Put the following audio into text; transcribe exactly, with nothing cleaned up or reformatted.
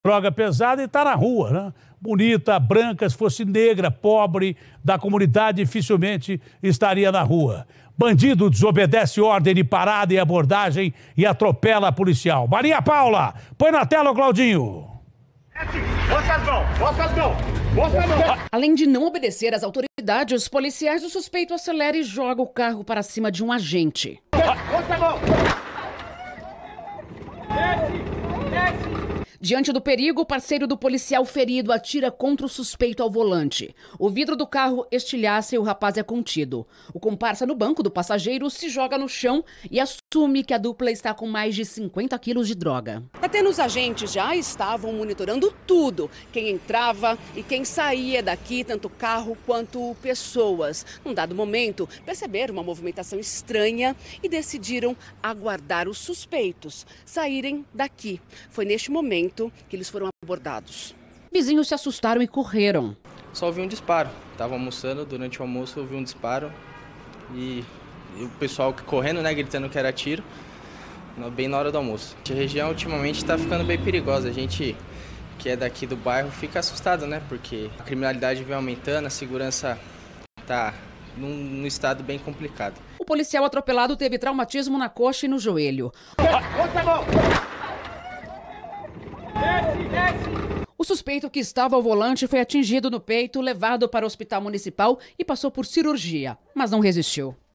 Droga pesada e está na rua, né? Bonita, branca, se fosse negra, pobre, da comunidade, dificilmente estaria na rua. Bandido desobedece ordem de parada e abordagem e atropela policial. Maria Paula, põe na tela o Claudinho. Bota as mãos, bota as mãos, bota as mãos. Além de não obedecer às autoridades, os policiais do suspeito acelera e joga o carro para cima de um agente. Bota a mão. Diante do perigo, o parceiro do policial ferido atira contra o suspeito ao volante. O vidro do carro estilhaça e o rapaz é contido. O comparsa no banco do passageiro se joga no chão e assume que a dupla está com mais de cinquenta quilos de droga. Até nos agentes já estavam monitorando tudo. Quem entrava e quem saía daqui, tanto carro quanto pessoas. Num dado momento, perceberam uma movimentação estranha e decidiram aguardar os suspeitos saírem daqui. Foi neste momento que eles foram abordados. Vizinhos se assustaram e correram. Só ouvi um disparo. Estava almoçando, durante o almoço eu ouvi um disparo e, e o pessoal correndo, né, gritando que era tiro, bem na hora do almoço. A região ultimamente está ficando bem perigosa. A gente que é daqui do bairro fica assustado, né, porque a criminalidade vem aumentando, a segurança está num, num estado bem complicado. O policial atropelado teve traumatismo na coxa e no joelho. Bota a mão. O suspeito que estava ao volante foi atingido no peito, levado para o hospital municipal e passou por cirurgia, mas não resistiu.